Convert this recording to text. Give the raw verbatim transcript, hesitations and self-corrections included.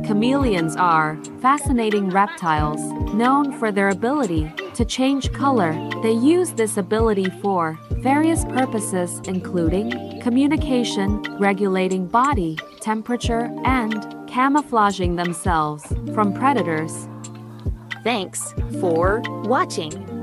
Chameleons are fascinating reptiles, known for their ability to change color. They use this ability for various purposes, including communication, regulating body temperature, and camouflaging themselves from predators. Thanks for watching.